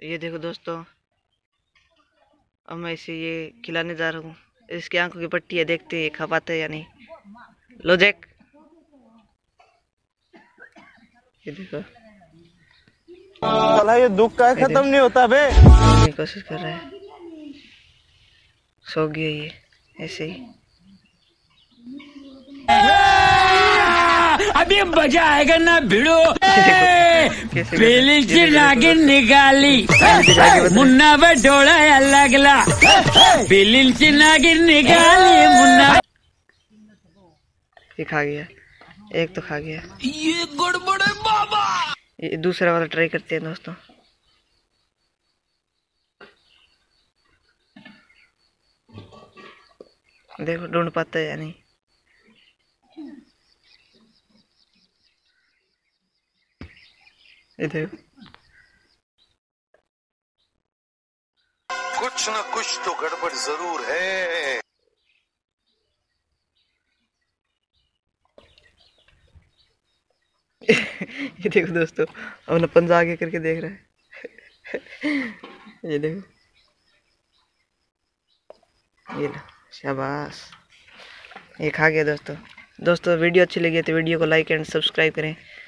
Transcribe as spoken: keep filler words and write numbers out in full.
ये देखो दोस्तों, अब मैं इसे ये खिलाने जा रहा हूँ। इसकी आंखों की पट्टी है, देखते हैं खा पाते हैं या नहीं। लो जैक, ये देखो साला ये दुख का ये खत्म नहीं होता बे। देखो की कोशिश कर रहा है। सो गया ये ऐसे ही। अभी मजा आएगा ना भिड़ो। कैसे पीली सी नागिन निकाली, मुन्ना बटोड़ा अलगला। पीली सी नागिन निकाली मुन्ना। ये खा गया, एक तो खा गया। ये गड़बड़ है बाबा। ये दूसरा वाला ट्राई करते हैं दोस्तों। देखो ढूंढ पाता है या नहीं। ये देखो कुछ न कुछ तो गड़बड़ जरूर है। ये देखो दोस्तों, अपना पंजा आगे करके देख रहा है। ये देखो, ये लो, शाबाश, ये खा गया दोस्तों। दोस्तों वीडियो अच्छी लगी है तो वीडियो को लाइक एंड सब्सक्राइब करें।